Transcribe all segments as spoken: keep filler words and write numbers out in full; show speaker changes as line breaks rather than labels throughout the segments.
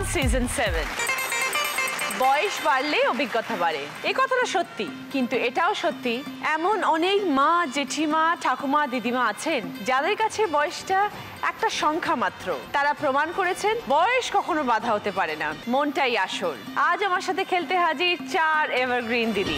Season seven. বয়স বাড়লে অভিজ্ঞতা বাড়ে, এই কথাটা সত্যি, কিন্তু এটাও সত্যি এমন অনেক মা, জেঠিমা, ঠাকুমা, দিদিমা আছেন যাদের কাছে বয়সটা একটা সংখ্যা মাত্র। তারা প্রমাণ করেছেন বয়স কখনো বাধা হতে পারে না, মনটাই আসল। আজ আমার সাথে খেলতে হাজির চার এভারগ্রিন দিদি।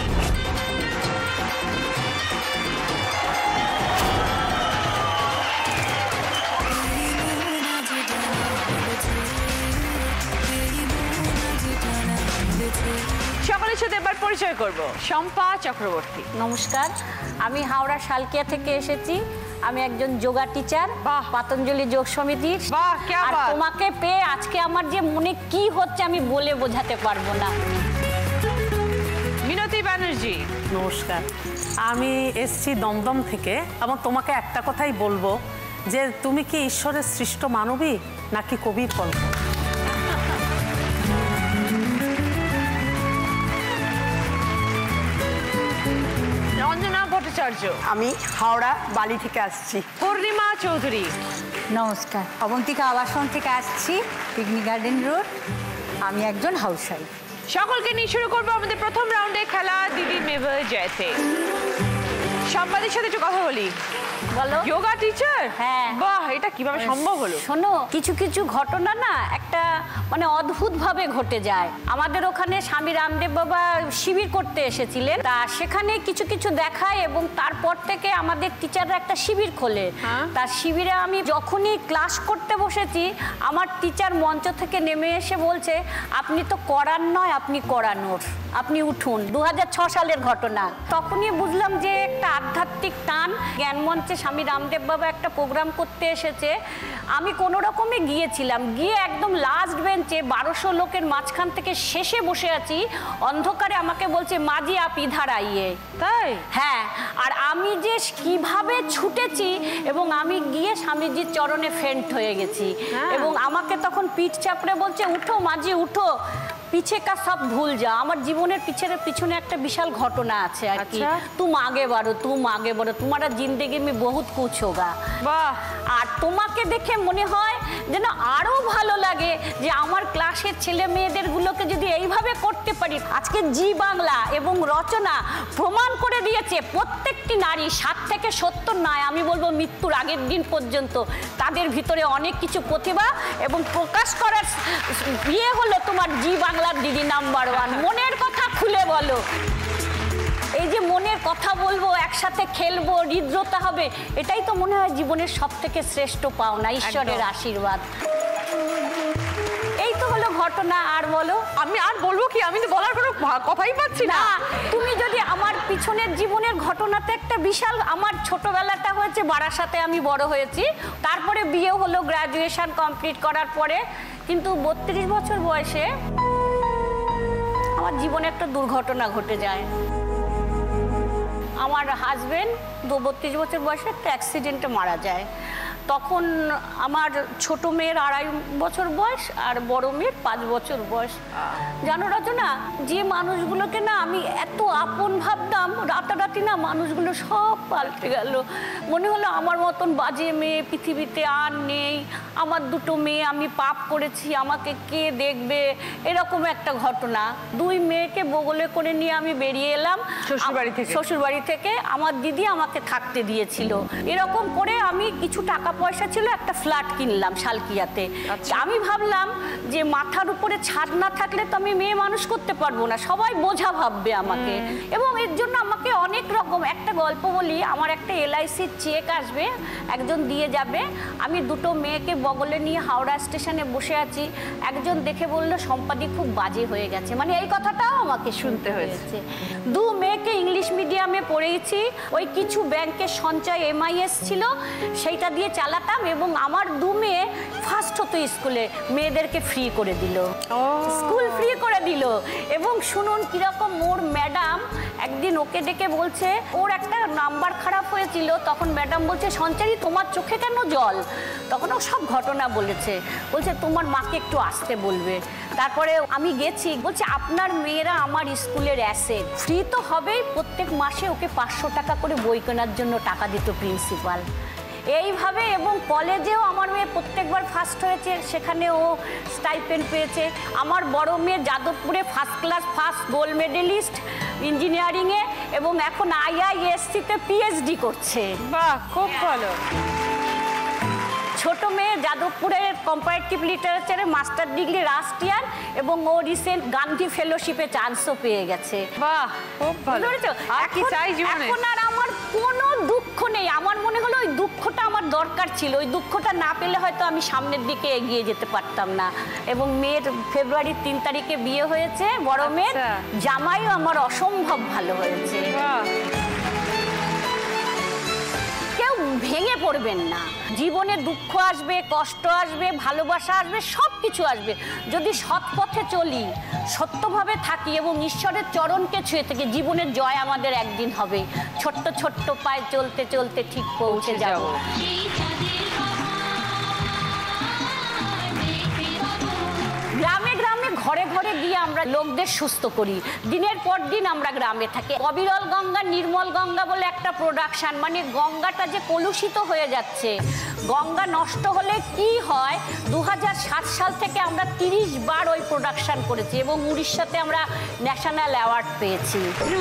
সকলের সাথে এবার পরিচয় করব। শম্পা চক্রবর্তী।
নমস্কার, আমি হাওড়া শালকিয়া থেকে এসেছি। আমি একজন যোগা টিচার, পতঞ্জলি যোগ সমিতির। আর তোমাকে পেয়ে আজকে আমার যে মনে কি হচ্ছে আমি বলে বোঝাতে পারবো না।
মিনতি ব্যানার্জি।
নমস্কার, আমি এসছি দমদম থেকে। এবং তোমাকে একটা কথাই বলবো যে তুমি কি ঈশ্বরের সৃষ্ট মানবী নাকি কবির কল্প?
আমি হাওড়া বালি থেকে আসছি।
পূর্ণিমা চৌধুরী।
নমস্কার, অবন্তিকা আবাসন থেকে আসছি, পিকনিক গার্ডেন রোড। আমি একজন হাউসওয়াইফ।
সকলকে নিয়ে শুরু করবো আমাদের প্রথম রাউন্ডে খেলা দিদি মেভে জয়তে। সম্পাদের সাথে একটু কথা বলি।
বলো।
যোগা টিচার?
হ্যাঁ।
বাহ, এটা কিভাবে সম্ভব হলো?
শোনো, কিছু কিছু ঘটনা না একটা মানে অদ্ভুত ভাবে ঘটে যায়। আমাদের ওখানে স্বামী রামদেব বাবা শিবির করতে এসেছিলেন, তা সেখানে কিছু কিছু দেখায় এবং তারপর থেকে আমাদের টিচাররা একটা শিবির খোলে। তার শিবিরে আমি যখনই ক্লাস করতে বসেছি, আমার টিচার মঞ্চ থেকে নেমে এসে বলছে, আপনি তো করার নয়, আপনি করানোর, আপনি উঠুন। দু হাজার ছ সালের ঘটনা। তখনই বুঝলাম যে একটা আধ্যাত্মিক টান। জ্ঞান মঞ্চে স্বামী রামদেব বাবা একটা প্রোগ্রাম করতে এসেছে, আমি কোনো রকমে গিয়েছিলাম। গিয়ে একদম লাস্ট বেঞ্চে বারোশো লোকের মাঝখান থেকে শেষে বসে আছি। অন্ধকারে আমাকে বলছে, মাঝি আপ ইধার আইয়ে। তাই? হ্যাঁ। আর আমি যে কিভাবে ছুটেছি এবং আমি গিয়ে স্বামীজির চরণে ফেন্ট হয়ে গেছি। এবং আমাকে তখন পিঠ চাপড়ে বলছে, উঠো মাঝি উঠো, পিছে কা সব ভুল যা। আমার জীবনের পিছনে পিছনে একটা বিশাল ঘটনা আছে আর কি। তুম আগে বাড়ো, তুম আগে বাড়ো, তোমারা জিন্দেগি মে বহুত কুছ হোগা। বাহ। আর তোমাকে দেখে মনে হয় যেন আরো ভালো লাগে যে আমার ক্লাসের ছেলে মেয়েদের গুলোকে যদি এইভাবে করতে পারি। আজকে জি বাংলা এবং রচনা প্রমাণ করে দিয়েছে প্রত্যেকটি নারী ষাট থেকে সত্তর নয়, আমি বলবো মৃত্যুর আগের দিন পর্যন্ত তাদের ভিতরে অনেক কিছু প্রতিভা এবং প্রকাশ করার বিয়ে হলো তোমার জি বাংলা দিদি নাম্বার ওয়ান। মনের কথা খুলে বলো। এই যে মনের কথা বলবো, একসাথে খেলবো, হৃদ্রতা হবে, এটাই তো মনে হয় জীবনের সব থেকে শ্রেষ্ঠ পাওনা, ঈশ্বরের আশীর্বাদ। এই তো হলো ঘটনা। আর বলো।
আমি আর বলবো কি, আমি তো বলার কোনো কথাই পাচ্ছি না।
তুমি যদি আমার পিছনের জীবনের ঘটনাতে একটা বিশাল, আমার ছোটবেলাটা হয়েছে বারাসাতে, আমি বড় হয়েছি, তারপরে বিয়ে হলো গ্রাজুয়েশন কমপ্লিট করার পরে। কিন্তু বত্রিশ বছর বয়সে আমার জীবনে একটা দুর্ঘটনা ঘটে যায়। আমার হাজবেন্ড দু বত্রিশ বছর বয়সে একটা অ্যাক্সিডেন্টে মারা যায়। তখন আমার ছোট মেয়ের আড়াই বছর বয়স আর বড় মেয়ের পাঁচ বছর বয়স। জানো রচনা, যে মানুষগুলোকে না আমি এত আপন ভাবতাম, রাতারাতি না মানুষগুলো সব পাল্টে গেল। মনে হলো আমার মতন বাজে মেয়ে পৃথিবীতে আর নেই। আমার দুটো মেয়ে, আমি পাপ করেছি, আমাকে কে দেখবে, এরকম একটা ঘটনা। দুই মেয়েকে বগলে করে নিয়ে আমি বেরিয়ে এলাম শ্বশুরবাড়ি থেকে। শ্বশুরবাড়ি থেকে আমার দিদি আমাকে থাকতে দিয়েছিল। এরকম করে আমি কিছু টাকা পয়সা ছিল, একটা ফ্ল্যাট কিনলাম শালকিয়াতে। আমি ভাবলাম যে মাথার উপরে ছাদ না থাকলে তো আমি মেয়ে মানুষ করতে পারবো না, সবাই বোঝা ভাববে আমাকে। এবং এর জন্য আমাকে অনেক রকম, একটা গল্প বলি, আমার একটা এলআইসির চেক আসবে, একজন দিয়ে যাবে। আমি দুটো মেয়েকে বগলে নিয়ে হাওড়া স্টেশনে বসে আছি। একজন দেখে বললো, সম্পাদি খুব বাজে হয়ে গেছে। মানে এই কথাটাও আমাকে শুনতে হয়েছে। দু মেয়েকে ইংলিশ মিডিয়ামে পড়িয়েছি, ওই কিছু ব্যাংকের সঞ্চয় এমআইএস ছিল, সেইটা দিয়ে চালাতাম। এবং আমার দু মেয়ে ফার্স্ট হতো স্কুলে, মেয়েদেরকে ফ্রি করে দিল, স্কুল ফ্রি করে দিল। এবং শুনুন কিরকম, ওর ম্যাডাম একদিন ওকে ডেকে বলছে, ওর একটা নাম্বার খারাপ হয়েছিল, তখন ম্যাডাম বলছে, সঞ্চারী তোমার চোখে কেন জল? তখন ও সব ঘটনা বলেছে। বলছে তোমার মাকে একটু আসতে বলবে। তারপরে আমি গেছি, বলছে আপনার মেয়েরা আমার স্কুলের অ্যাসেট, ফ্রি তো হবেই, প্রত্যেক মাসে ওকে পাঁচশো টাকা করে বই কেনার জন্য টাকা দিত প্রিন্সিপাল। এইভাবে এবং কলেজেও আমার মেয়ে প্রত্যেকবার ফার্স্ট হয়েছে, সেখানে ও স্টাইপেন্ড পেয়েছে। আমার বড় মেয়ে যাদবপুরে first class first gold medalist ইঞ্জিনিয়ারিংয়ে, এবং এখন আইআইএসসিতে পিএইচডি করছে।
বাহ, খুব ভালো।
ছোট মেয়ে যাদবপুরের কম্পারেটিভ লিটারেচারে মাস্টার ডিগ্রি লাস্ট ইয়ার, এবং ও রিসেন্ট গান্ধী ফেলোশিপে চান্সও পেয়ে গেছে।
বাহ, খুব ভালো। আর কি চাই জীবনে?
এখন আর আমার কোনো দুঃখ নেই। আমার মনে হলো ওই দুঃখটা আমার দরকার ছিল, ওই দুঃখটা না পেলে হয়তো আমি সামনের দিকে এগিয়ে যেতে পারতাম না। এবং মেয়ের ফেব্রুয়ারির তিন তারিখে বিয়ে হয়েছে, বড় মেয়ের। জামাইও আমার অসম্ভব ভালো হয়েছে। কেউ ভেঙে পড়বেন না। জীবনে দুঃখ আসবে, কষ্ট আসবে, ভালোবাসা আসবে, সব কিছু আসবে। যদি সৎ পথে চলি, সত্যভাবে থাকি এবং ঈশ্বরের চরণকে ছুঁয়ে থেকে, জীবনের জয় আমাদের একদিন হবে। ছোট্ট ছোট্ট পায়ে চলতে চলতে ঠিক পৌঁছে যাব। গ্রামে গ্রামে ঘরে ঘরে গিয়ে আমরা লোকদের সুস্থ করি। দিনের পর দিন আমরা গ্রামে থাকি। অবিরল গঙ্গা নির্মল গঙ্গা বলে একটা প্রোডাকশন, মানে গঙ্গাটা যে কলুষিত হয়ে যাচ্ছে। গঙ্গা নষ্ট হলে কি হয়, দু হাজার সাত সাল থেকে আমরা তিরিশ বার ওই প্রোডাকশন করেছি এবং উড়িষ্যাতে আমরা ন্যাশনাল অ্যাওয়ার্ড পেয়েছি।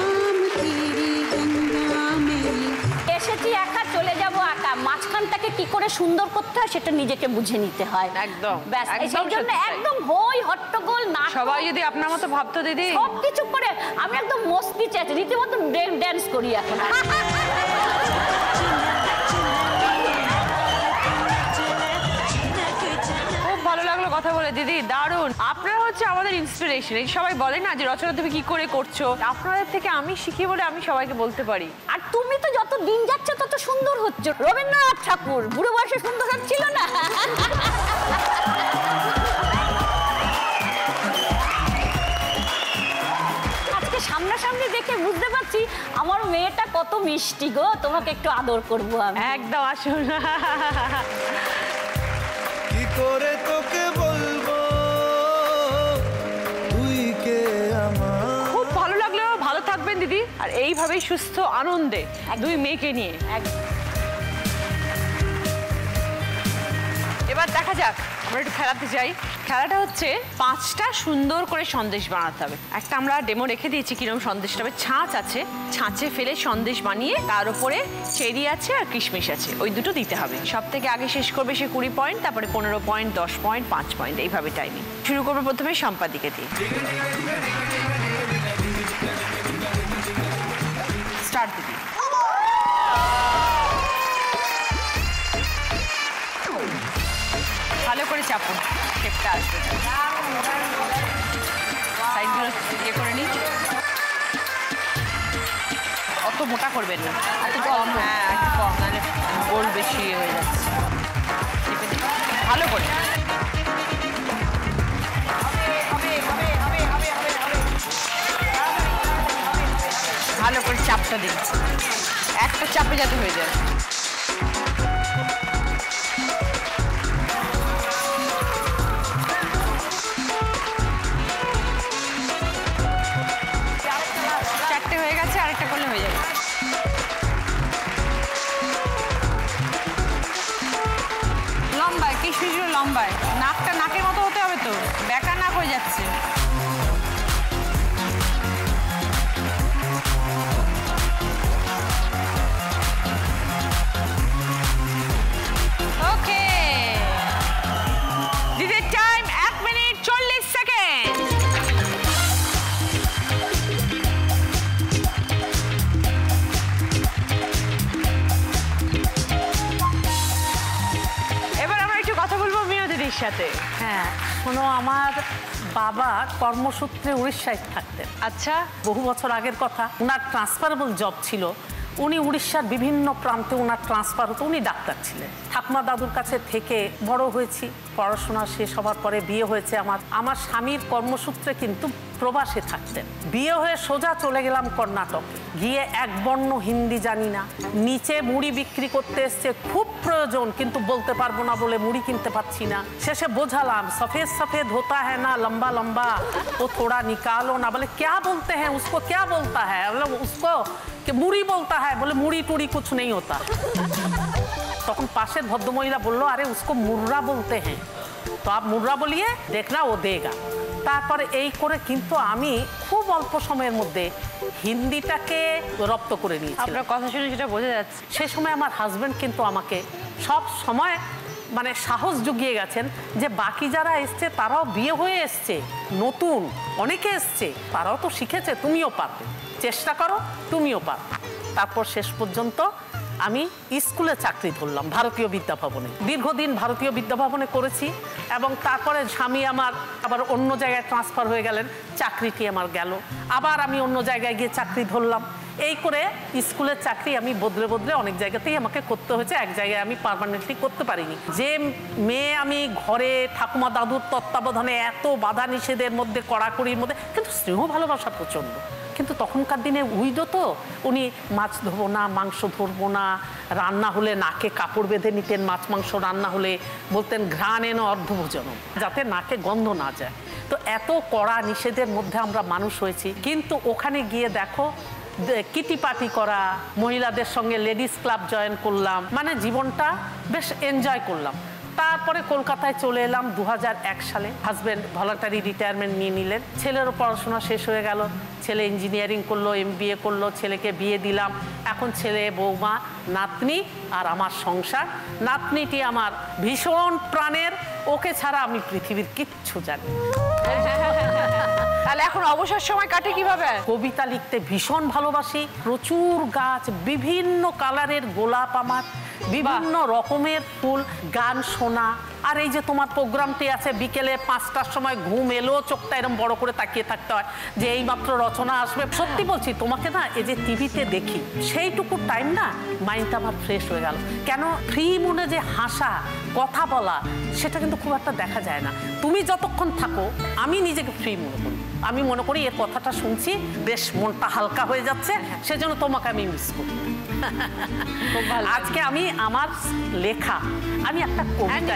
এসেছি একা, চলে যাব একা। মাঝখানটাকে কি করে সুন্দর করতে হয় সেটা নিজেকে বুঝে নিতে হয়।
একদম।
ব্যাস, সেই জন্য একদম হই হট্টগোল না,
সবাই যদি আপনার মতো ভাবতো দিদি,
সব কিছু করে আমি একদম মস্তি চাইছি, রীতিমতো ড্যান্স করি এখন।
কথা বলে দিদি, দারুণ। আপনারা হচ্ছে আমাদের ইন্সপিরেশন। এই সবাই বলে না যে রচনা তুমি কি করে করছো, আপনাদের থেকে আমি শিখি বলে আমি সবাইকে বলতে পারি।
আর তুমি তো যত দিন যাচ্ছে তত সুন্দর হচ্ছে। রবীন্দ্রনাথ ঠাকুর বুড়ো বয়সে সুন্দর হচ্ছিল না? আজকে সামনাসামনি দেখে বুঝতে পারছি আমার মেয়েটা কত মিষ্টি গো। তোমাকে একটু আদর করবো আমি।
একদম, আসুন।
কি করে তোকে বলবো তুই কে আমার।
খুব ভালো লাগলো। ভালো থাকবেন দিদি, আর এইভাবেই সুস্থ আনন্দে দুই মেয়েকে নিয়ে। এবার দেখা যাক, আমরা একটু খেলাতে যাই। খেলাটা হচ্ছে পাঁচটা সুন্দর করে সন্দেশ বানাতে হবে। একটা আমরা ডেমো রেখে দিয়েছি কিরকম সন্দেশটা হবে। ছাঁচ আছে, ছাঁচে ফেলে সন্দেশ বানিয়ে তার উপরে চেরি আছে আর কিশমিশ আছে, ওই দুটো দিতে হবে। সব থেকে আগে শেষ করবে সে কুড়ি পয়েন্ট, তারপরে পনেরো পয়েন্ট, দশ পয়েন্ট, পাঁচ পয়েন্ট, এইভাবে টাইমিং। শুরু করবো প্রথমে সম্পাদিকে দিয়ে। স্টার্ট দিদি। ভালো করে চাপুন, শেপটা আসবে। সাইডগুলো ইয়ে করে নিই। অত মোটা করবেন না, একটু কম। হ্যাঁ, একটু কম, নাহলে গোল বেশি ইয়ে হয়ে যাচ্ছে। ভালো করে ভালো করে চাপটা দিন, একটা চাপে যাতে হয়ে যায়। চারটে হয়ে গেছে, আরেকটা করলে হয়ে যাবে। লম্বায়, কিশমিশগুলো লম্বায়, নাকটা নাকের মতো হতে হবে তো, বেকার নাক হয়ে যাচ্ছে। ওকে, দিদির টাইম এক মিনিট চল্লিশ সেকেন্ড। এবার আমরা একটু কথা বলবো মিনা দিদির সাথে।
হ্যাঁ, শোনো, আমার বাবা কর্মসূত্রে উড়িষ্যায় থাকতেন।
আচ্ছা,
বহু বছর আগের কথা। ওনার ট্রান্সফারেবল জব ছিল, উনি উড়িষ্যার বিভিন্ন প্রান্তে ওনার ট্রান্সফার হতো। উনি ডাক্তার ছিলেন। ঠাকুমা দাদুর কাছে থেকে বড় হয়েছি। পড়াশোনা শেষ হওয়ার পরে বিয়ে হয়েছে আমার। আমার স্বামীর কর্মসূত্রে কিন্তু প্রবাসে থাকতেন। বিয়ে হয়ে সোজা চলে গেলাম কর্ণাটক। গিয়ে এক বর্ণ হিন্দি জানি না, নিচে মুড়ি বিক্রি করতে এসছে, খুব প্রয়োজন কিন্তু বলতে পারবো না বলে মুড়ি কিনতে পারছি না। শেষে বোঝালাম সফেদ সফেদ होता है ना लंबा लंबा तो थोड़ा निकालो ना। बोले क्या बोलते हैं उसको, क्या बोलता है? मतलब उसको कि मुड़ी बोलता है। बोले मुड़ी टूड़ी कुछ नहीं होता। তখন পাশের ভদ্রমহিলা বললো, আরে উসকো মুর্রা বলতে হ্যাঁ, তো আপ মুর্রা বলিয়ে দেখনা ও দেগা। তারপরে এই করে কিন্তু আমি খুব অল্প সময়ের মধ্যে হিন্দিটাকে রপ্ত করে নিয়েছি।
আপনার কথা শুনে সেটা বোঝা যাচ্ছে।
সে সময় আমার হাজব্যান্ড কিন্তু আমাকে সব সময় মানে সাহস জুগিয়ে গেছেন যে বাকি যারা এসছে তারাও বিয়ে হয়ে এসছে, নতুন অনেকে এসছে, তারাও তো শিখেছে, তুমিও পারবে, চেষ্টা করো, তুমিও পারবে। তারপর শেষ পর্যন্ত আমি স্কুলে চাকরি ধরলাম ভারতীয় বিদ্যাভবনে। দীর্ঘদিন ভারতীয় বিদ্যাভবনে করেছি এবং তারপরে স্বামী আমার আবার অন্য জায়গায় ট্রান্সফার হয়ে গেলেন, চাকরিটি আমার গেল, আবার আমি অন্য জায়গায় গিয়ে চাকরি ধরলাম। এই করে স্কুলের চাকরি আমি বদলে বদলে অনেক জায়গাতেই আমাকে করতে হয়েছে, এক জায়গায় আমি পার্মানেন্টলি করতে পারিনি। যে মেয়ে আমি ঘরে ঠাকুমা দাদুর তত্ত্বাবধানে এত বাধা নিষেধের মধ্যে, কড়াকড়ির মধ্যে, কিন্তু স্নেহ ভালোবাসা প্রচণ্ড। কিন্তু তখনকার দিনে উইডো তো, উনি মাছ ধরবো না, মাংস ধরবো না, রান্না হলে নাকে কাপড় বেঁধে নিতেন, মাছ মাংস রান্না হলে বলতেন ঘ্রাণ এনো অর্ধভোজন, যাতে নাকে গন্ধ না যায়। তো এত কড়া নিষেধের মধ্যে আমরা মানুষ হয়েছি। কিন্তু ওখানে গিয়ে দেখো কিটি পার্টি করা, মহিলাদের সঙ্গে লেডিস ক্লাব জয়েন করলাম, মানে জীবনটা বেশ এনজয় করলাম। তারপরে কলকাতায় চলে এলাম দু হাজার এক সালে। হাজব্যান্ড ভলান্টারি রিটায়ারমেন্ট নিয়ে নিলেন, ছেলেরও পড়াশোনা শেষ হয়ে গেল, ছেলে ইঞ্জিনিয়ারিং করলো, এম বি এ করলো, ছেলেকে বিয়ে দিলাম। এখন ছেলে, বৌমা, নাতনি আর আমার সংসার। নাতনিটি আমার ভীষণ প্রাণের, ওকে ছাড়া আমি পৃথিবীর কিচ্ছু জানি না।
তাহলে এখন অবসর সময় কাটে কিভাবে?
কবিতা লিখতে ভীষণ ভালোবাসি, প্রচুর গাছ, বিভিন্ন কালারের গোলাপ আমার, বিভিন্ন রকমের ফুল, গান শোনা। আর এই যে তোমার প্রোগ্রামটি আছে বিকেলে পাঁচটার সময়, ঘুম এলো চোখটা এরকম বড় করে তাকিয়ে থাকতে হয় যে এইমাত্র রচনা আসবে। সত্যি বলছি তোমাকে না, এই যে টিভিতে দেখি সেইটুকু টাইম না মাইন্ডটা আমার ফ্রেশ হয়ে গেল। কেন ফ্রি মনে যে হাসা, কথা বলা, সেটা কিন্তু খুব একটা দেখা যায় না। তুমি যতক্ষণ থাকো আমি নিজেকে ফ্রি মনে করি, আমি মনে করি এর কথাটা শুনছি বেশ মনটা হালকা হয়ে যাচ্ছে, সেজন্য তোমাকে আমি মিস করি। আজকে আমি আমার লেখা, আমি একটা কবিতা,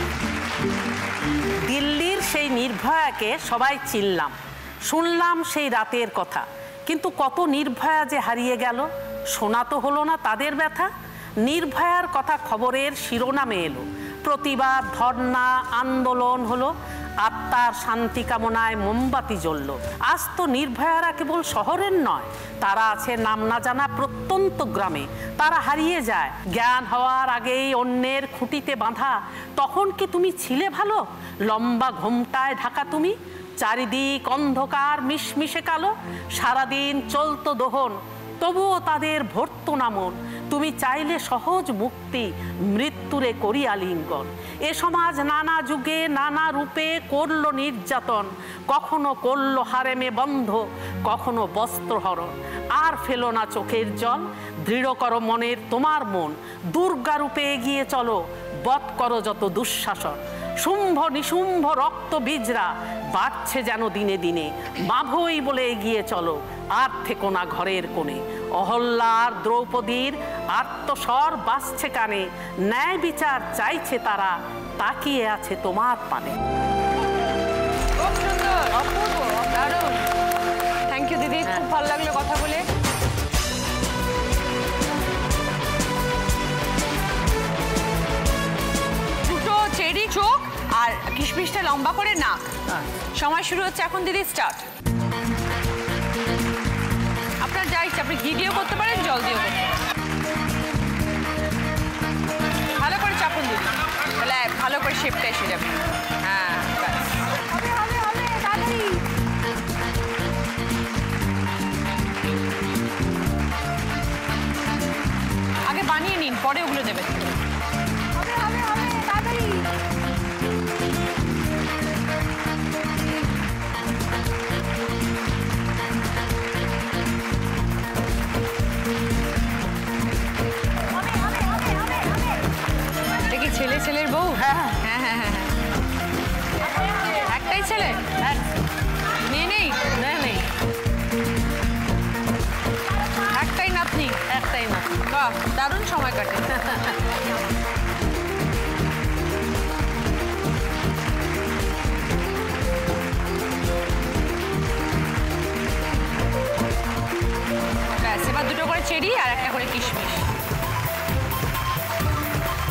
দিল্লির সেই নির্ভয়াকে সবাই চিনলাম, শুনলাম সেই রাতের কথা, কিন্তু কত নির্ভয়া যে হারিয়ে গেল, শোনা তো হলো না তাদের ব্যথা। নির্ভয়ার কথা খবরের শিরোনামে এলো, প্রতিবাদ, ধর্ণা, আন্দোলন হলো, আত্মার শান্তি কামনায় মোমবাতি জ্বলল। আজ তো নির্ভয়ারা কেবল শহরের নয়, তারা আছে নাম না জানা প্রত্যন্ত গ্রামে। তারা হারিয়ে যায় জ্ঞান হওয়ার আগেই অন্যের খুঁটিতে বাঁধা। তখন কি তুমি ছিলে ভালো? লম্বা ঘোমটায় ঢাকা তুমি, চারিদিক অন্ধকার মিশমিশে কালো, সারাদিন চলতো দোহন, তবুও তাদের ভর্ত না মন। তুমি চাইলে সহজ মুক্তি, মৃত্যুরে করি আলিঙ্গন। এ সমাজ নানা যুগে নানা রূপে করলো নির্যাতন, কখনো করলো হারেমে বন্ধ, কখনো বস্ত্রহরণ। আর ফেলো না চোখের জল, দৃঢ় করো মনের তোমার মন। দুর্গা রূপে এগিয়ে চলো, বধ করো যত দুঃশাসন। শুম্ভ নিশুম্ভ রক্ত বীজরা বাড়ছে যেন দিনে দিনে, মাভই বলে এগিয়ে চলো, আর থেকো না ঘরের কোণে। অহল্যার দ্রৌপদীর আত্মস্বর বাজছে কানে, ন্যায় বিচার চাইছে তারা, তাকিয়ে আছে তোমার পানে।
খুব সুন্দর, অপূর্ব, দারুণ। থ্যাংক ইউ দিদি, খুব ভালো লাগলো কথা বলে। দুটো চেরি চোখ আর কিশমিশটা লম্বা করে নাক। সময় শুরু হচ্ছে এখন দিদি, স্টার্ট। আপনার যা ইচ্ছা, আপনি ঘি দিয়েও করতে পারেন, জল দিয়েও করতে পারেন। ভালো করে চাপুন দিদি, তাহলে ভালো করে শেপটা এসে যাবে। হ্যাঁ, আগে বানিয়ে নিন, পরে ওগুলো দেবেন। ছেলে ছেলের বউ? হ্যাঁ হ্যাঁ হ্যাঁ হ্যাঁ। একটাই ছেলে? মেয়ে নেই? নেই। একটাই নাতনি? একটাই নাতনি। বাহ, দারুণ সময় কাটে। ব্যাস, এবার দুটো করে চেরি আর একটা করে কিশমিশ।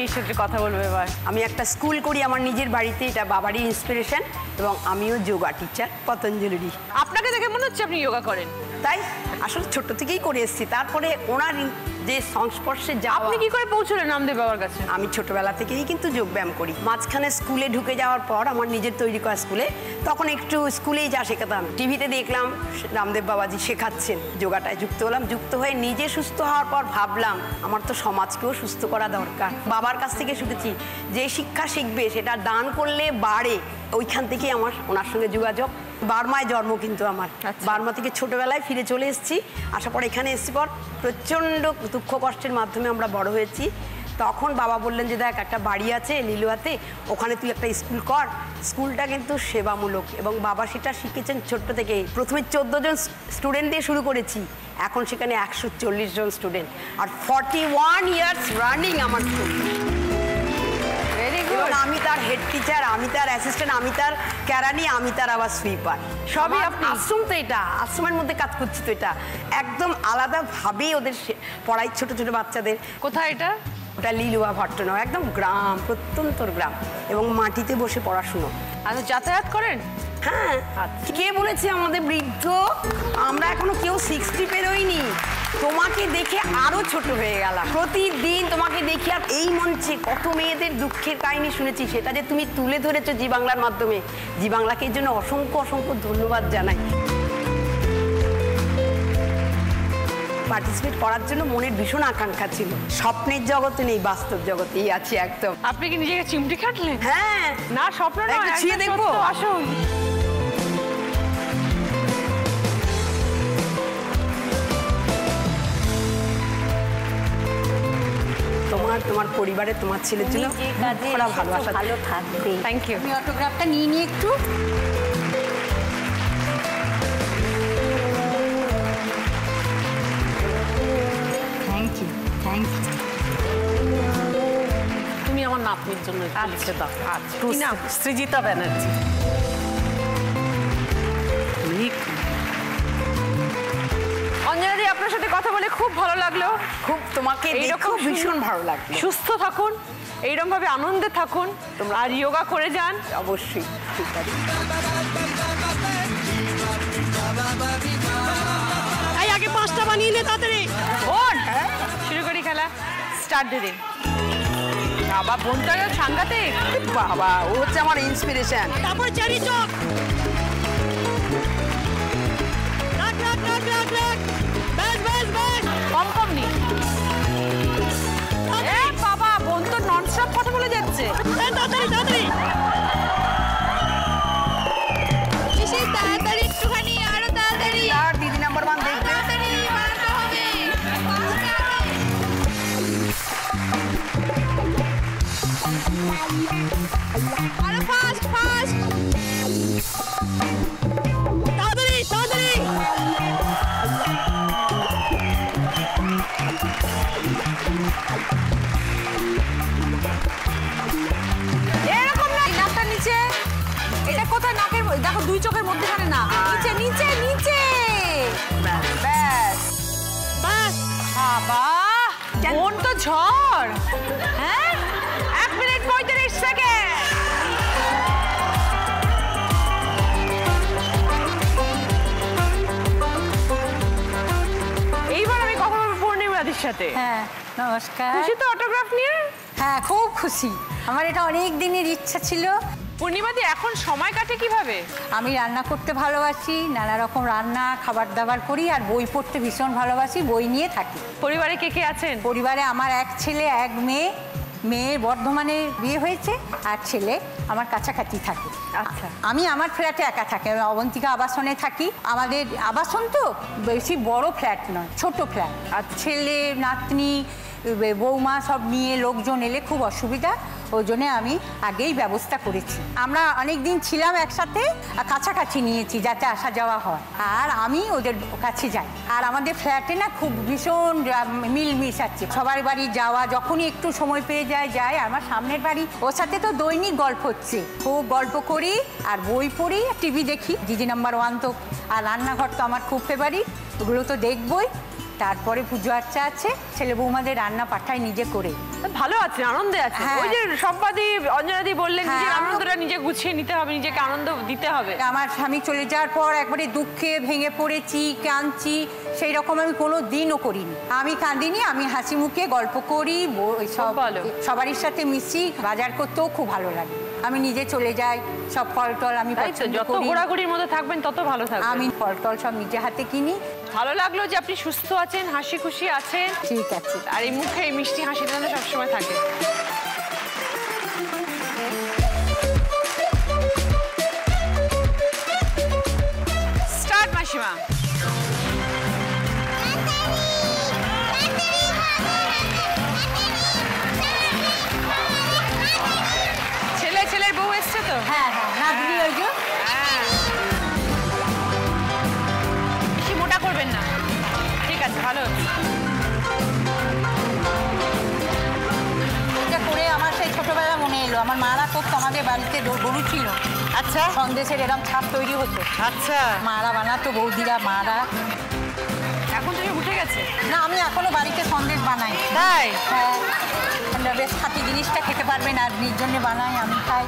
দিদির সাথে কথা বলবো এবার।
আমি একটা স্কুল করি আমার নিজের বাড়িতে, এটা বাবারই ইন্সপিরেশন, এবং আমিও যোগা টিচার পতঞ্জলিরই।
আপনাকে দেখে মনে হচ্ছে আপনি যোগা করেন।
তাই আসলে ছোট থেকেই করে এসেছি, তারপরে ওনার যে সংস্পর্শে যাওয়া।
আপনি কি করে পৌঁছলেন রামদেব বাবার কাছে?
আমি ছোটবেলা থেকেই কিন্তু যোগব্যায়াম করি। মাঝখানে স্কুলে ঢুকে যাওয়ার পর আমার নিজের তৈরি করা স্কুলে, তখন একটু স্কুলেই যা শেখাতাম, টিভিতে দেখলাম রামদেব বাবাজি শেখাচ্ছেন, যোগাটায় যুক্ত হলাম। যুক্ত হয়ে নিজে সুস্থ হওয়ার পর ভাবলাম আমার তো সমাজকেও সুস্থ করা দরকার। বাবার কাছ থেকে শিখেছি যে শিক্ষা শিখবে সেটা দান করলে বাড়ে, ওইখান থেকেই আমার ওনার সঙ্গে যোগাযোগ। বার্মায় জন্ম কিন্তু আমার, বার্মা থেকে ছোটবেলায় ফিরে চলে এসেছি। আসার পর এখানে এসেছি পর প্রচণ্ড দুঃখ কষ্টের মাধ্যমে আমরা বড় হয়েছি। তখন বাবা বললেন যে দেখ একটা বাড়ি আছে লিলুয়াতে, ওখানে তুই একটা স্কুল কর। স্কুলটা কিন্তু সেবামূলক, এবং বাবা সেটা শিখেছেন ছোট্ট থেকেই। প্রথমে চোদ্দো জন স্টুডেন্ট দিয়ে শুরু করেছি, এখন সেখানে একশো চল্লিশ জন স্টুডেন্ট, আর ফর্টি ওয়ান ইয়ার্স রানিং আমার স্কুল। আমি তার হেড টিচার, আমি তার অ্যাসিস্ট্যান্ট, আমি তার ক্যারানি, আমি তার আবার সুইপার, সবই আপনি। আশ্রম তো এটা, আশ্রমের মধ্যে কাজ করছি তো, এটা একদম আলাদাভাবেই ওদের পড়াই ছোট ছোট বাচ্চাদের।
কোথায় এটা?
ওটা লিলুয়া ভট্টনগর, একদম গ্রাম, প্রত্যন্তর গ্রাম, এবং মাটিতে বসে পড়াশুনো।
আচ্ছা, যাতায়াত করেন?
হ্যাঁ। কে বলেছে আমাদের বৃদ্ধ? আমরা এখনো কেউ সিক্সটি পেরোইনি। তোমাকে দেখে আরো ছোট হয়ে গেলাম। প্রতিদিন তোমাকে দেখি, আর এই মঞ্চে কত মেয়েদের দুঃখের কাহিনী শুনেছি, সেটা যে তুমি তুলে ধরেছো জি বাংলার মাধ্যমে। জি বাংলাকে এর জন্য অসংখ্য অসংখ্য ধন্যবাদ জানাই। পার্টিসিপেট করার জন্য মনের ভীষণ আকাঙ্ক্ষা ছিল। স্বপ্নের জগতে নেই, বাস্তব জগতেই আছি একদম।
আপনি কি নিজেকে চিমটি কাটলেন?
হ্যাঁ।
না, স্বপ্ন না,
একটু ছুঁয়ে দেখবো?
আসুন।
তোমার তোমার পরিবারে তোমার ছেলের জন্য ভরা ভালোবাসা।
ভালো থাকবে।
Thank you.
আমি অটোগ্রাফটা নিয়ে নিয়ে একটু। Thank you, thank you.
তুমি আমার নাতনির জন্য একটু লিখে দাও।
কি নাম?
সৃজিতা ব্যানার্জি।
অঞ্জনাদি, আপনার সাথে কথা বলে খুব ভালো লাগলো।
খুব তোমাকে দেখো ভীষণ ভালো লাগলো।
সুস্থ থাকুন, এইরকম ভাবে আনন্দে থাকুন, আর যোগা করে যান।
অবশ্যই, ঠিক আছে।
এই আগে পাঁচটা বানিয়ে নে তাড়াতাড়ি। ওঠ, শুরু করি খেলা। স্টার্ট দিদি। বাবা, বোনটা সাংঘাতিক।
বাবা, ও হচ্ছে আমার ইন্সপিরেশন।
তারপর চারি চোখ। রাখ রাখ রাখ রাখ রাখ। ব্যাস ব্যাস ব্যাস। কম কম নি। এ বাবা, বোন তো ননস্টপ কথা বলে যাচ্ছে। তাড়াতাড়ি তাড়াতাড়ি। কিসে তাড়াতাড়ি, একটুখানি আরো তাড়াতাড়ি।
আর দিদি নাম্বার ওয়ান দেখবে।
তাড়াতাড়ি বানাতে হবে। আরো ফাস্ট ফাস্ট। তাড়াতাড়ি তাড়াতাড়ি। এরকম না, নাকটার নিচে। এটা কোথায়? নাকের, দেখো দুই চোখের মধ্যখানে না, নিচে নিচে নিচে। ব্যাস ব্যাস। বাবা, কোন তো ঝড়। হ্যাঁ, এক মিনিট পঁয়ত্রিশ সেকেন্ড। এইবার আমি কথা বলবো পূর্ণিমাদির সাথে।
হ্যাঁ, নমস্কার।
খুশি তো অটোগ্রাফ নিয়ে?
হ্যাঁ, খুব খুশি। আমার এটা অনেক দিনের ইচ্ছা ছিল।
পূর্ণিমাদি, এখন সময় কাটে কিভাবে?
আমি রান্না করতে ভালোবাসি, নানা রকম রান্না খাবার দাবার করি, আর বই পড়তে ভীষণ ভালোবাসি, বই নিয়ে থাকি।
পরিবারে কে কে আছেন?
পরিবারে আমার এক ছেলে এক মেয়ে। মেয়ে বর্ধমানে বিয়ে হয়েছে, আর ছেলে আমার কাছাকাছি থাকে।
আচ্ছা।
আমি আমার ফ্ল্যাটে একা থাকি, আমি অবন্তিকা আবাসনে থাকি। আমাদের আবাসন তো বেশি বড় ফ্ল্যাট নয়, ছোট ফ্ল্যাট। আর ছেলে নাতনি বৌমা সব নিয়ে লোকজন এলে খুব অসুবিধা, ওই জন্য আমি আগেই ব্যবস্থা করেছি। আমরা অনেক দিন ছিলাম একসাথে, কাছাকাছি নিয়েছি যাতে আসা যাওয়া হয়, আর আমি ওদের কাছে যাই। আর আমাদের ফ্ল্যাটে না খুব ভীষণ মিলমিশ আছে, সবার বাড়ি যাওয়া, যখনই একটু সময় পেয়ে যায় যায়। আমার সামনের বাড়ি, ওর সাথে তো দৈনিক গল্প হচ্ছে, খুব গল্প করি আর বই পড়ি, টিভি দেখি। দিদি নাম্বার ওয়ান তো, আর রান্নাঘর তো আমার খুব ফেভারিট, ওগুলো তো দেখবই। তারপরে পুজো আর্চা আছে, ছেলে বৌমাদের রান্না পাঠায় নিজে করে।
ভালো আছে, আনন্দে আছে। ওই যে সম্পাদি অঞ্জনাদি বললেন নিজের আনন্দটা নিজে গুছিয়ে নিতে হবে, নিজেকে আনন্দ দিতে হবে।
আমার স্বামী চলে যাওয়ার পর একবারে দুঃখে ভেঙে পড়েছি, কাঁদছি, সেই রকম আমি কোনো দিনও করিনি। আমি কাঁদিনি, আমি হাসি মুখে গল্প করি, সব সবারই সাথে মিশি, বাজার করতেও খুব ভালো লাগে। আমি নিজে চলে যাই, সব ফল টল আমি
যত ঘোরাঘুরির মধ্যে থাকবেন তত ভালো থাকবেন।
আমি ফল টল সব নিজে হাতে কিনি।
ভালো লাগলো যে আপনি সুস্থ আছেন, হাসি খুশি আছেন।
ঠিক আছে।
আর এই মুখে এই মিষ্টি হাসিটা যেন সবসময় থাকে। স্টার্ট মাসিমা। ছেলে ছেলের বউ এসছে তো?
হ্যাঁ হ্যাঁ, নাতনি ওই যে।
বেশি মোটা করবেন না, ঠিক আছে, ভালো।
এটা করে আমার সেই ছোটবেলা মনে এলো, আমার মারা করতো, আমাদের বাড়িতে গরু ছিল।
আচ্ছা।
সন্দেশের এরকম ছাপ তৈরি হতো।
আচ্ছা।
মারা বানাতো, বৌদিরা মারা।
এখন তো উঠে গেছে।
না, আমি এখনো বাড়িতে সন্দেশ বানাই।
তাই?
হ্যাঁ, বেশ খাঁটি জিনিসটা খেতে পারবেন, আর নিজ জন্য বানাই, আমি খাই।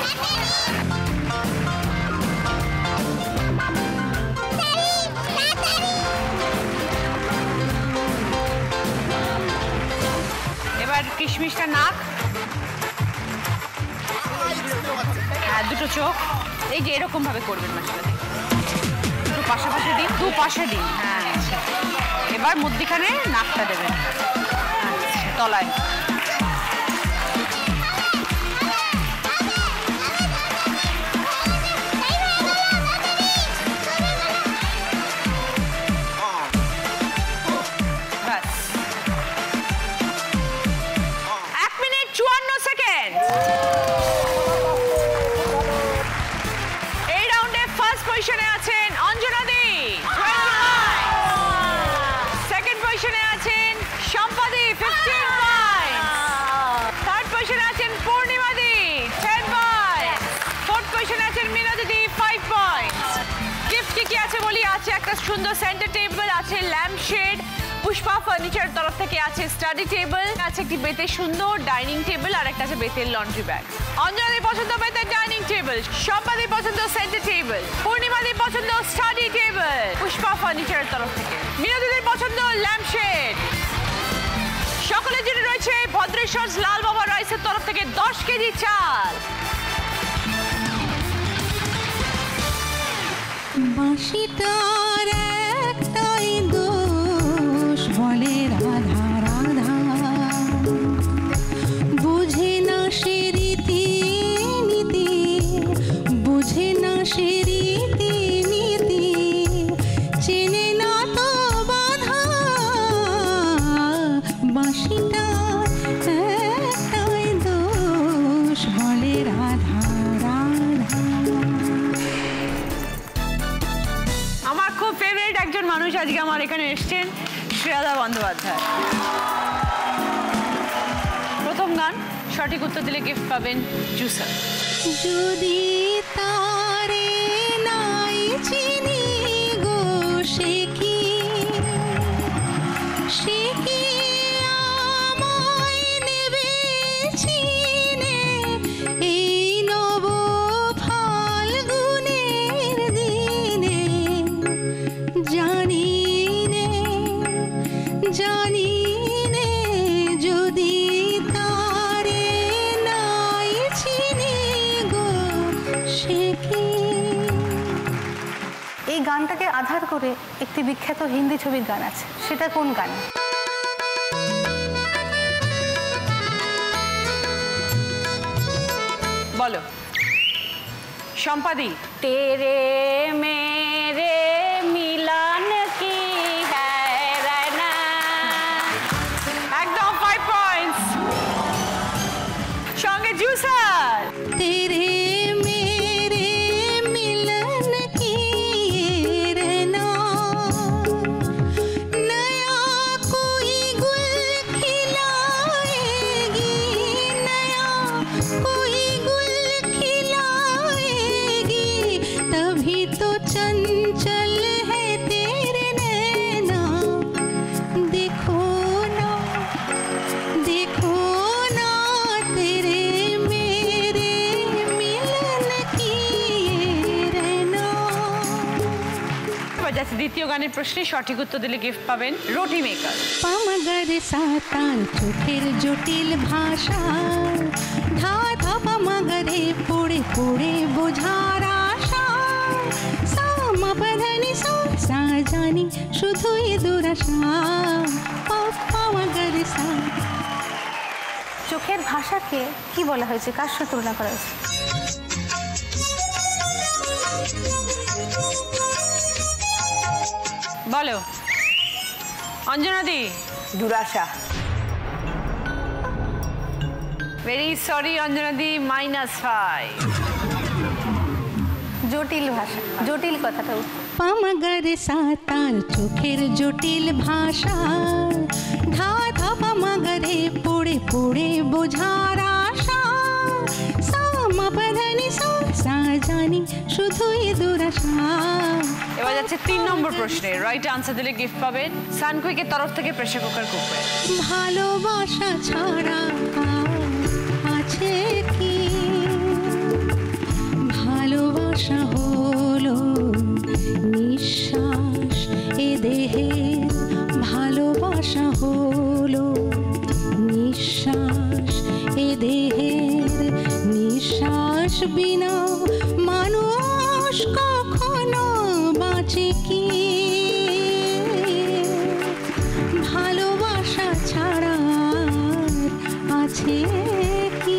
এবার কিশমিশটা নাক, হ্যাঁ দুটো চোখ, এই যে এরকম ভাবে করবেন মাসিমা। দুটো পাশাপাশি দিন, দু পাশে দিন। হ্যাঁ, এবার মধ্যিখানে নাকটা দেবেন, তলায়। এক মিনিট চুয়ান্ন সেকেন্ড। এই রাউন্ডে ফার্স্ট পজিশনে আছেন অঞ্জনা দি, সেকেন্ড পজিশনে আছেন সম্পাদি, ফিফটিন পয়েন্ট। থার্ড পজিশনে আছেন পূর্ণিমা দি, টেন পয়েন্ট। ফোর্থ পজিশনে আছেন মিনা দিদি, ফাইভ পয়েন্ট। গিফট কি কি আছে বলি? আছে একটা সুন্দর সেন্টার টেবিল, আছে ল্যাম্প শেড, পুষ্পা ফার্নিচার তরফ থেকে আছে স্টাডি টেবিল, আছে একটি বেতের সুন্দর ডাইনিং টেবিল, আর একটা আছে বেতের লন্ড্রি ব্যাগ। অঞ্জনাদির পছন্দ বেতের ডাইনিং টেবিল, সম্পাদির পছন্দ সেন্টার টেবিল, পূর্ণিমাদির পছন্দ স্টাডি টেবিল পুষ্পা ফার্নিচারের তরফ থেকে, মিনাদিদির পছন্দ ল্যাম্প শেড। সকলের জন্য রয়েছে ভদ্রেশ্বর লাল বাবা রাইসের তরফ থেকে দশ কেজি চাল।
বাঁশিটার একটাই দোষ, বলে রাধা রাধা, বুঝে না সে রীতি নীতি, বুঝে না সে রীতি নীতি, চেনে না তো বাধা। বাঁশিটার একটাই দোষ, বলে রাধা রাধা।
আমার খুব ফেভারিট একজন মানুষ আজকে আমার এখানে এসছেন, শ্রেয়াদা বন্দ্যোপাধ্যায়। প্রথম গান, সঠিক উত্তর দিলে গিফট পাবেন জুসার।
যদি তারে নাই চিনি গো, সে কি সে কি আমায় নেবে চিনে, এই নব ফাল্গুনের দিনে, জানি নে জানি নে, যদি তারে নাই চিনি গো, সে কি।
এই গানটাকে আধার করে একটি বিখ্যাত হিন্দি ছবির গান আছে, সেটা কোন গান?
বলো সম্পাদি।
तेरे मेरे मिलन की है रना।
একদম ফাইভ পয়েন্টস। সঙ্গে জুসার।
तेरे मेरे मिलन की रना, नया कोई गुल खिलाएगी, नया कोई गुल खिलाएगी, तभी तो चंचल है तेरे नैना,
এবার যাচ্ছে দ্বিতীয় গানের প্রশ্নে, সঠিক উত্তর দিলে গিফট পাবেন রুটি মেকার।
পামাগারে সাতাল চোখের জটিল ভাষা, ধা ধা পামাগারে পড়ে পড়ে বোঝার আশা, সামা পাধানি সা সা জানি শুধুই দুরাশা, পামাগারে সা।
চোখের ভাষাকে কি বলা হয়েছে, কার সাথে তুলনা করা হয়েছে?
বলো অঞ্জনা দি।
দুরাশা।
ভেরি সরি অঞ্জনা দি, মাইনাস ফাইভ।
জটিল ভাষা, জটিল কথাটা।
পামাগারে সাতাল চোখের জটিল ভাষা, ধা ধা পামাগারে পড়ে পড়ে বোঝার আশা, সামা পাধানি সা সা জানি শুধুই দুরাশা।
এবার যাচ্ছে তিন নম্বর প্রশ্নে, রাইট আনসার দিলে গিফট পাবেন সানকুইকের তরফ থেকে প্রেসার কুকার কুকওয়্যার।
ভালোবাসা ছাড়া আছে কি, ভালোবাসা হলো নিঃশ্বাস এ দেহের, ভালোবাসা হলো নিঃশ্বাস এ দেহের, নিঃশ্বাস বিনা মানুষ কখনো বাঁচে কি, ভালোবাসা ছাড়া আছে কি।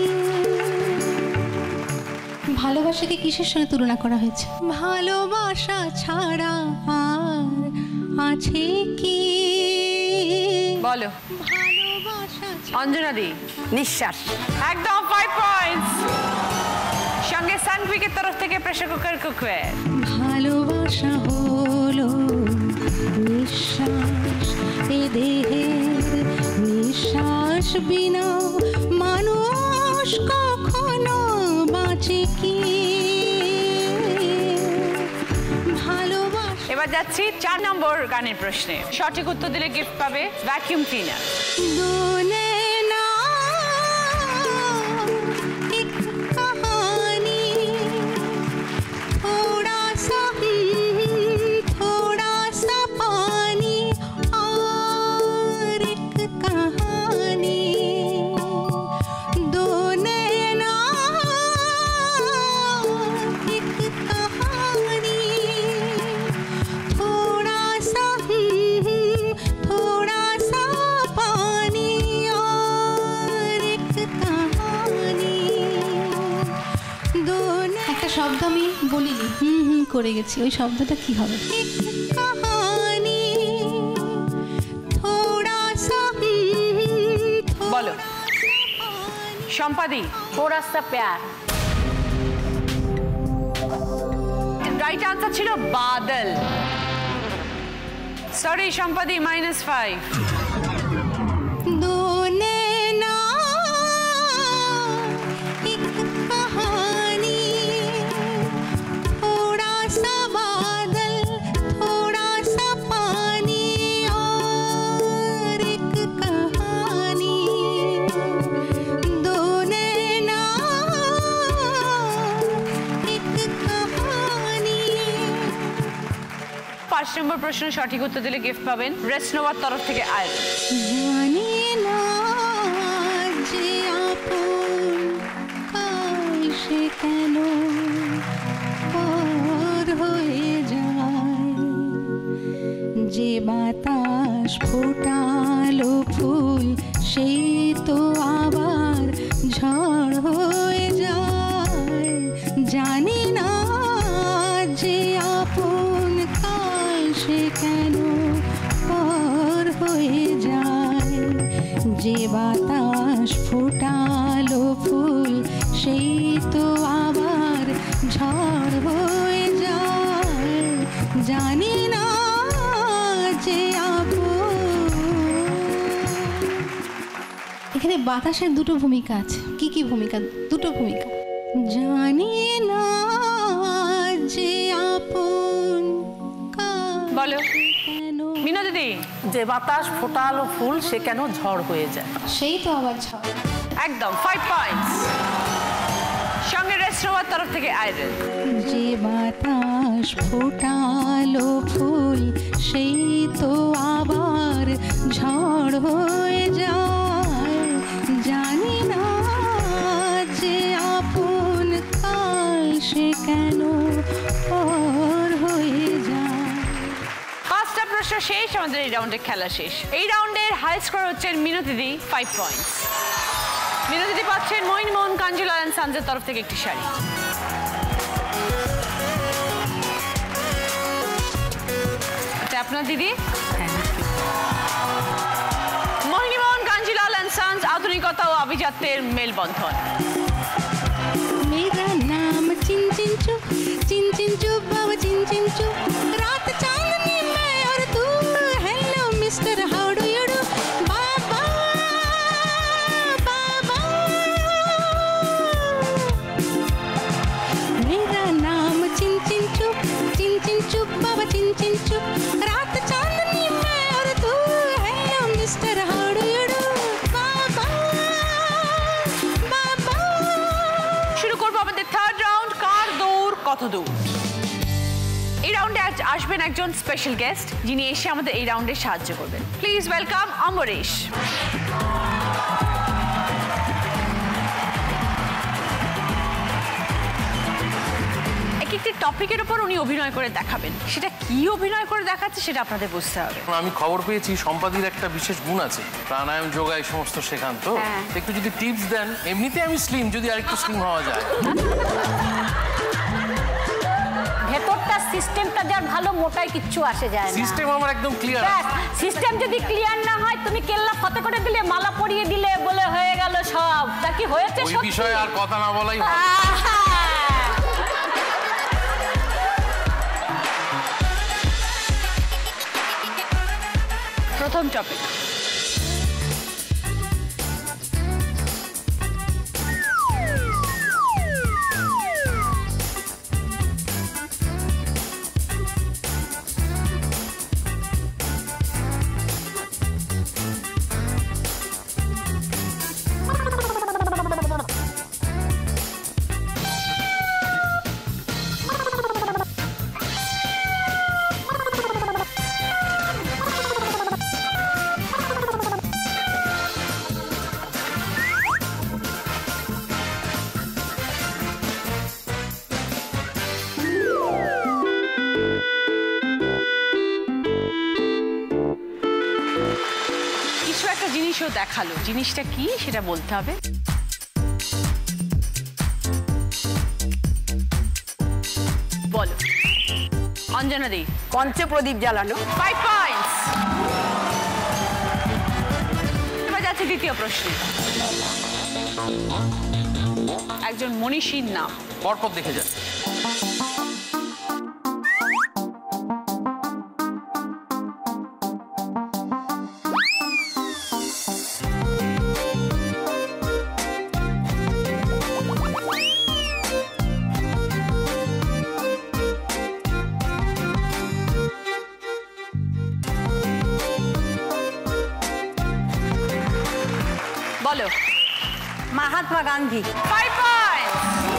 ভালোবাসাকে কিসের সঙ্গে তুলনা করা হয়েছে? ভালোবাসা ছাড়া আর আছে কি।
বলো
ভালোবাসা
অঞ্জনা দি।
নিঃশ্বাস।
একদম ফাইভ পয়েন্টস। সঙ্গে সানকুইকের তরফ থেকে প্রেসার কুকার কুকওয়্যার।
ভালোবাসা হলো নিঃশ্বাস এ দেহের, নিঃশ্বাস বিনা মানুষ কখনো বাঁচে কি, ভালোবাসা।
এবার যাচ্ছি চার নম্বর গানের প্রশ্নে, সঠিক উত্তর দিলে গিফট পাবে ভ্যাকিউম ক্লিনার।
दोने ना एक कहानी, थोड़ा सा थोड़ा सा पानी और एक कहानी, दोने ना एक कहानी, थोड़ा सा थोड़ा सा पानी और एक कहानी, दोनों। একটা শব্দ আমি বলিনি, হুম হুম করে গেছি, ওই শব্দটা কি হবে? এক कहानी थोड़ा सा।
বলো সম্পাদি।
थोड़ा सा प्यार।
রাইট আনসার ছিল বাদল। সরি সম্পাদি, মাইনাস ফাইভ।
दोने ना एक कहानी, थोड़ा सा बादल थोड़ा सा पानी और एक कहानी, दोने ना एक कहानी।
পাঁচ নম্বর প্রশ্ন, সঠিক উত্তর দিলে গিফট পাবেন রেসনোভার তরফ থেকে আয়রন।
জানি না যে আপন কাল সে কেন পর হয়ে যায়, যে বাতাস ফোটালো ফুল সেই তো আবার ঝড় হয়ে যায়, জানি না যে আপন কাল সে কেন পর হয়ে যায়, যে বাতাস ফোটালো ফুল সেই তো আবার ঝড় হয়ে যায়, জানি না যে আপন। এখানে বাতাসের দুটো ভূমিকা আছে। কি কি ভূমিকা? দুটো ভূমিকা। জানি না যে আপন
বলো
কেন।
মিনা দিদি।
যে বাতাস ফোটালো ফুল সে কেন ঝড় হয়ে যায়।
সেই তো আবার ঝড়।
একদম ফাইভ পয়েন্টস। সঙ্গে রেস্টোরার তরফ থেকে আয়রন।
যে বাতাস বাতাস ফোটালো ফুল সেই তো আবার ঝড় হয়ে যায় জানি না যে আপন কাল সে কেন পর হয়ে যায়।
পাঁচটা প্রশ্ন শেষ, আমাদের এই রাউন্ডের খেলা শেষ। এই রাউন্ডের হাই স্কোর হচ্ছেন মিনতিদি ফাইভ পয়েন্টস। মিনতিদি পাচ্ছেন মইন মোহন কাঞ্জুলাল অ্যান্ড সানজের তরফ থেকে একটি শাড়ি। এটা আপনার দিদি। মোহিনী মোহন কাঞ্জুলাল অ্যান্ড সানজ, আধুনিকতা ও আভিজাত্যের মেলবন্ধন।
मेरा नाम चिन चिन चुप चिन चिन चुप बाबा चिन चिन चुप रात चांदनी मैं और तू hello mister how do you do बाबा बाबा मेरा नाम चिन चिन चुप चिन चिन चुप बाबा चिन चिन चुप रात चांदनी मैं और तू hello mister how do you do बाबा बाबा।
শুরু করবো আমাদের থার্ড রাউন্ড, কার দৌড় কত দূর। এই রাউন্ডে আজ আসবেন একজন স্পেশাল গেস্ট যিনি এসে আমাদের এই রাউন্ডে সাহায্য করবেন। Please welcome Amaresh. এক একটি টপিকের উপর উনি অভিনয় করে দেখাবেন, সেটা কি অভিনয় করে দেখাচ্ছে সেটা আপনাদের বুঝতে হবে।
আমি খবর পেয়েছি সম্পাদির একটা বিশেষ গুণ আছে, প্রাণায়াম যোগা এই সমস্ত শেখান, তো একটু যদি টিপস দেন। এমনিতে আমি স্লিম, যদি আরেকটু স্লিম হওয়া যায়।
ভেতরটা সিস্টেমটা যার ভালো, মোটাই কিচ্ছু আসে যায় না।
সিস্টেম আমার একদম ক্লিয়ার।
সিস্টেম যদি ক্লিয়ার না হয়, তুমি কেল্লা ফতে করে দিলে, মালা পরিয়ে দিলে, বলে হয়ে গেল সব, তা কি হয়েছে
ওই
সত্যি?
বিষয়ে আর কথা না বলাই ভালো।
আহা!
প্রথম টপিক, জিনিসও দেখালো, জিনিসটা কি সেটা বলতে হবে। বলো অঞ্জনা দি।
পঞ্চপ্রদীপ জ্বালানো।
Five points. এবার যাচ্ছে দ্বিতীয় প্রশ্ন, একজন মনীষীর নাম।
পরপর দেখে যান।
বলো।
মহাত্মা গান্ধী।
Five points.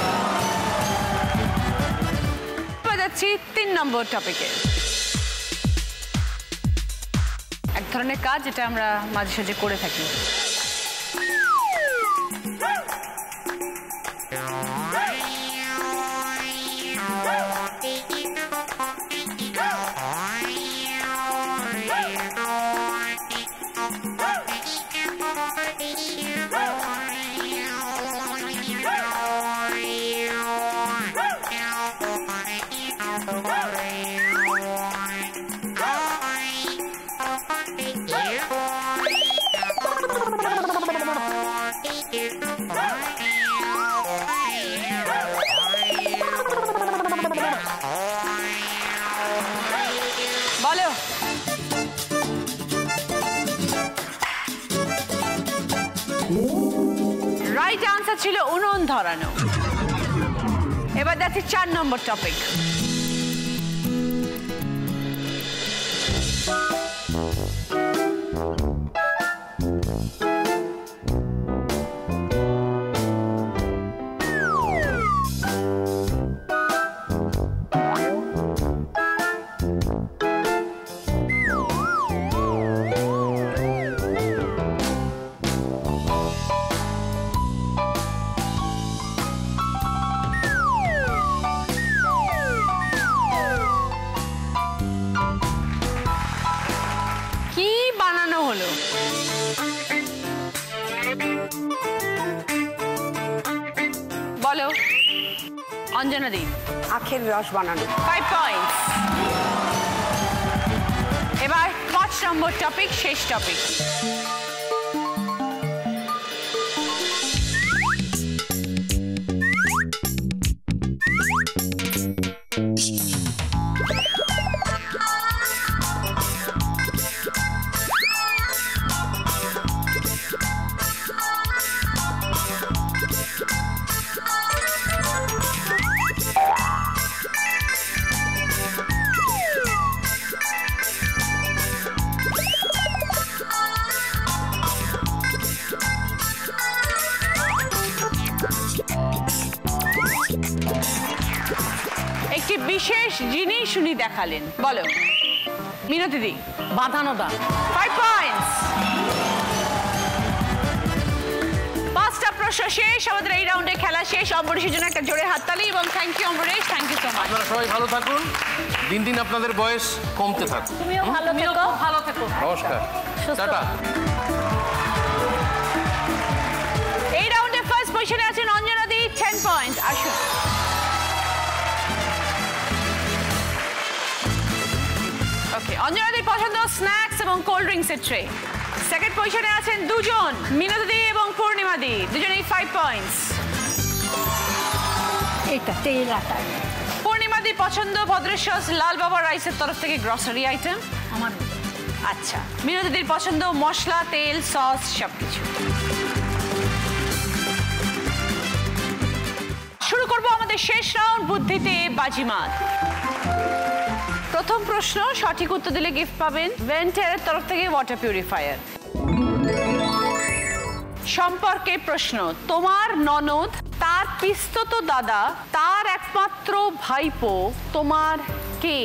এবার যাচ্ছি তিন নম্বর টপিকে, এক ধরনের কাজ যেটা আমরা মাঝে সাঝে করে থাকি। বলো। রাইট আনসার ছিল উনুন ধরানো। এবার যাচ্ছি চার নম্বর টপিক, অঞ্জনা দি
আখের রস বানানো।
Five points. এবার পাঁচ নম্বর টপিক, শেষ টপিক। একটি বিশেষ জিনিস উনি দেখালেন, বলো মিনতি দি।
বাঁধানো দা।
Five points. পাঁচটা প্রশ্ন শেষ, আমাদের এই রাউন্ডে খেলা শেষ। অম্বরীশের জন্য একটা জোরে হাততালি এবং thank you Ambarish, thank you so much.
আপনারা সবাই ভালো থাকুন, দিন দিন আপনাদের বয়স কমতে থাকুক।
তুমিও ভালো থেকো,
ভালো থেকো।
নমস্কার, টাটা।
এই রাউন্ডে ফার্স্ট পজিশনে আছেন অঞ্জনা দি, টেন পয়েন্ট। আসুন। ওকে, অঞ্জনা দির পছন্দ স্ন্যাক্স এবং কোল্ড ড্রিঙ্কসের ট্রে। সেকেন্ড পজিশনে আছেন দুজন, মিনতি দি এবং পূর্ণিমা দি, দুজনেই ফাইভ পয়েন্টস।
এটা তেল আটা।
পূর্ণিমা দি পছন্দ ভদ্রেশ্বর লাল বাবা রাইসের তরফ থেকে গ্রসারি আইটেম।
আমার
আচ্ছা, মিনতি দির পছন্দ মশলা, তেল, সস সবকিছু। শুরু করব আমাদের শেষ রাউন্ড, বুদ্ধিতে বাজিমাত। প্রথম প্রশ্ন, সঠিক উত্তর দিলে গিফট পাবেন ভেন্টারের তরফ থেকে ওয়াটার পিউরিফায়ার। সম্পর্কে প্রশ্ন, তোমার ননদ, তার পিস্তত দাদা, তার একমাত্র ভাইপো তোমার কে?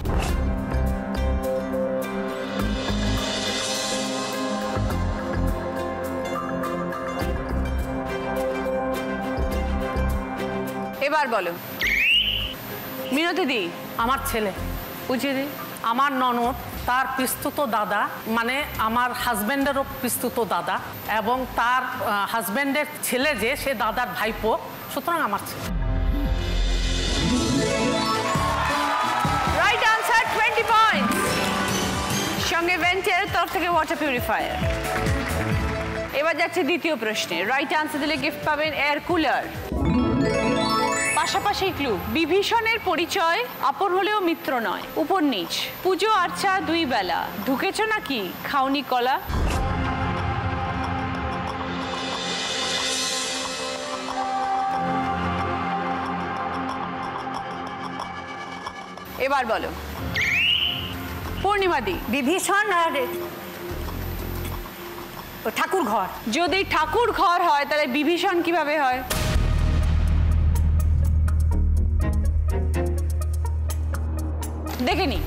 এবার বলো মিনতি দি।
আমার ছেলে।
বুঝিয়ে দি।
আমার ননদ, তার পিস্তুত দাদা, মানে আমার হাজব্যান্ডেরও পিস্তুত দাদা, এবং তার হাজব্যান্ডের ছেলে যে, সে দাদার ভাইপো, সুতরাং আমার ছেলে।
Right answer, twenty points. সঙ্গে ভেন্টের তরফ থেকে ওয়াটার পিউরিফায়ার। এবার যাচ্ছে দ্বিতীয় প্রশ্নে, রাইট আনসার দিলে গিফট পাবেন এয়ার কুলার। পাশাপাশি ক্লু, বিভীষণের পরিচয় আপন হলেও মিত্র নয়, উপর নিচ, পুজো আর্চা দুই বেলা, ঢুকেছ নাকি খাওনি কলা? এবার বলো পূর্ণিমা দি।
বিভীষণ আর ঠাকুর ঘর।
যদি ঠাকুর ঘর হয় তাহলে বিভীষণ কিভাবে হয়? দেখে নি।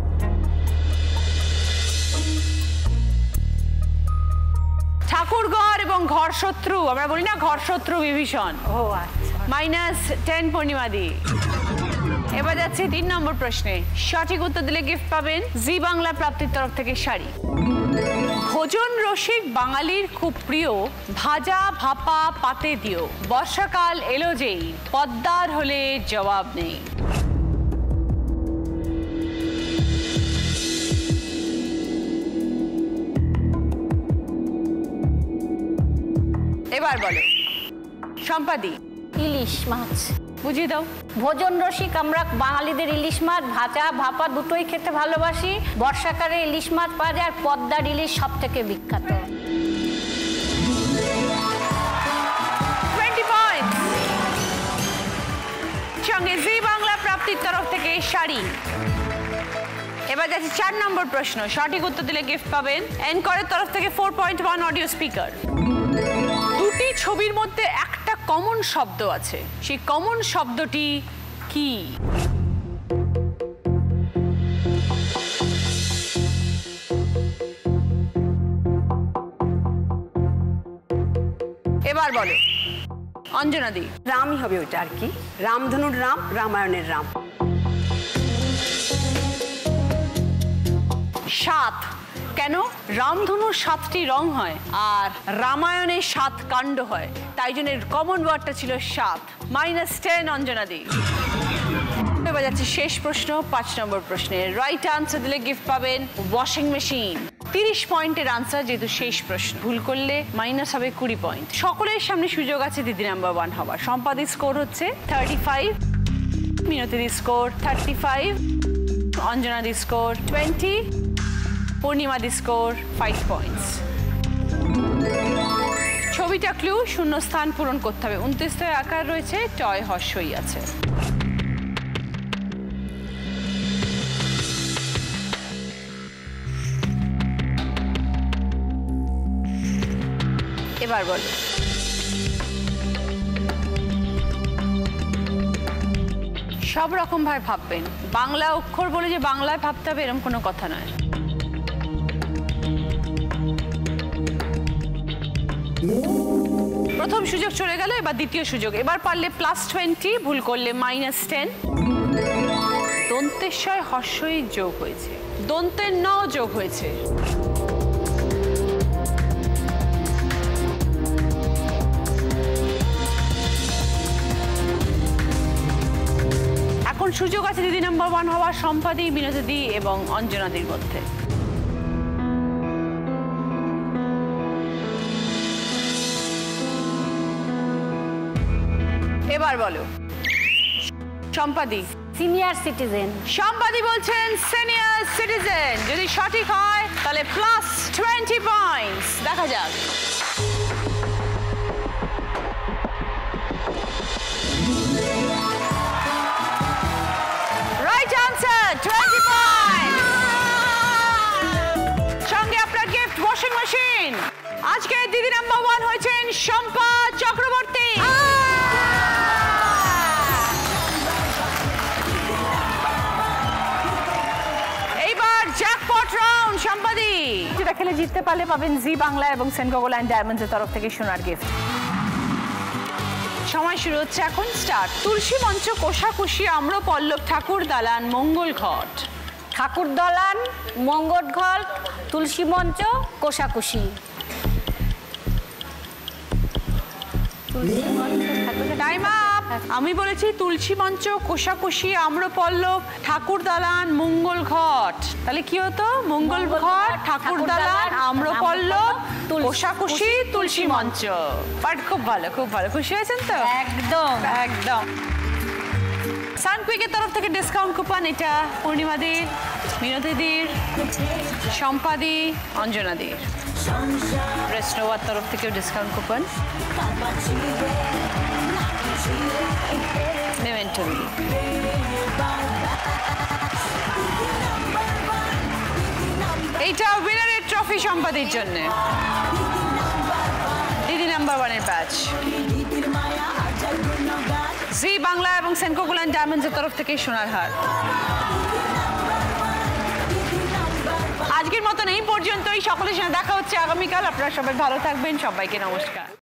ঠাকুর ঘর এবং ঘর শত্রু, আমরা বলি না ঘর শত্রু বিভীষণ।
ও আচ্ছা,
মাইনাস টেন পূর্ণিমা দি। এবার যাচ্ছে তিন নম্বর প্রশ্নে, সঠিক উত্তর দিলে গিফট পাবেন জি বাংলা প্রাপ্তির তরফ থেকে শাড়ি। ভোজন রসিক বাঙালির খুব প্রিয়, ভাজা ভাপা পাতে দিও, বর্ষাকাল এলো যেই, পদ্মার হলে জবাব নেই। এবার বলো সম্পাদি।
ইলিশ মাছ।
বুঝিয়ে দাও।
ভোজন রসিক আমরা বাঙালিদের ইলিশ মাছ ভাজা ভাপা দুটোই খেতে ভালোবাসি। বর্ষাকালে ইলিশ মাছ পাওয়া যায়, আর পদ্মার ইলিশ সব থেকে বিখ্যাত।
Twenty points. সঙ্গে জি বাংলা প্রাপ্তির তরফ থেকে শাড়ি। এবার যাচ্ছে চার নম্বর প্রশ্ন, সঠিক উত্তর দিলে গিফট পাবেন এনকরের তরফ থেকে four point one audio speaker. দুটি ছবির মধ্যে একটা কমন শব্দ আছে, সেই কমন শব্দটি কি? এবার বলো অঞ্জনা দি।
রামই হবে ওটা আর কি, রামধনুর রাম, রামায়ণের রাম।
সাত। কেন রামধনুর সাতটি রং হয় আর রামায়ণের সাত কাণ্ড হয়, তাই জন্য কমন ওয়ার্ডটা ছিল সাত। Minus ten Anjana di. এবার যাচ্ছে শেষ প্রশ্ন, পাঁচ নম্বর প্রশ্নের রাইট আনসার দিলে গিফট পাবেন ওয়াশিং মেশিন। তিরিশ পয়েন্টের আনসার, যেহেতু শেষ প্রশ্ন, ভুল করলে মাইনাস হবে কুড়ি পয়েন্ট। সকলের সামনে সুযোগ আছে দিদি নাম্বার ওয়ান হওয়ার। সম্পাদির স্কোর হচ্ছে থার্টি ফাইভ, মিনতির score thirty five, Anjana di score twenty, Purnima di score five points. ছবিটা ক্লু, শূন্য স্থান পূরণ করতে হবে। উনত্রিশ আকার রয়েছে, টয় হর্ষই আছে। এবার বল, সব রকম ভাবে ভাববেন, বাংলা অক্ষর বলে যে বাংলায় ভাবতে হবে এরকম কোনো কথা নয়। প্রথম সুযোগ চলে গেল, এবার দ্বিতীয় সুযোগ। এবার পারলে প্লাস টোয়েন্টি, ভুল করলে মাইনাস টেন। দন্তেশ্বয় হর্ষই যোগ হয়েছে, দন্তের ন যোগ হয়েছে। এখন সুযোগ আছে দিদি নাম্বার ওয়ান হওয়ার সম্পাদি, বিনোদিদি এবং অঞ্জনাদির মধ্যে। এবার বলো সম্পাদি।
Senior citizen.
সম্পাদি বলছেন সিনিয়র সিটিজেন। যদি সঠিক হয় তাহলে প্লাস টোয়েন্টি পয়েন্টস। দেখা যাক। Right answer, twenty point. সঙ্গে আপনার গিফট ওয়াশিং মেশিন। আজকে দিদি নাম্বার ওয়ান হয়েছেন শম্পা চক্রবর্তী। এইবার জ্যাকপট রাউন্ড সম্পাদি।
যেটা খেলে জিততে পারলে পাবেন জি বাংলা এবং সেনকোগোলা অ্যান্ড ডায়মন্ডসের তরফ থেকে সোনার গিফট।
সময় শুরু হচ্ছে এখন, স্টার্ট। তুলসী মঞ্চ, কোষাকুষি, আম্র পল্লব, ঠাকুর দালান, মঙ্গল ঘট।
ঠাকুর দালান, মঙ্গল ঘট, তুলসী মঞ্চ, কোষাকুষি।
Time up. আমি বলেছি তুলসী মঞ্চ, কোষাকুষি, আম্র পল্লব, ঠাকুর দালান, মঙ্গল ঘট। তাহলে কি হতো? মঙ্গল ঘট, ঠাকুর দালান, আম্র পল্লব, কোষাকুষি, তুলসী মঞ্চ। বাট খুব ভালো, খুব ভালো। খুশি হয়েছেন তো?
একদম
একদম। সানকুইকের তরফ থেকে ডিসকাউন্ট কুপন, এটা পূর্ণিমাদির, মিনতিদির, সম্পাদি, অঞ্জনাদির। রেস্টোভার তরফ থেকেও ডিসকাউন্ট কুপন। মেমেন্টো। এইটা উইনারের ট্রফি সম্পাদির জন্য। দিদি নাম্বার ওয়ানের ব্যাচ। জি বাংলা এবং সেনকোগোলা অ্যান্ড ডায়মন্ডসের তরফ থেকে সোনার হার। আজকের মতন এই পর্যন্তই। সকলের সঙ্গে দেখা হচ্ছে আগামীকাল। আপনারা সবাই ভালো থাকবেন। সবাইকে নমস্কার।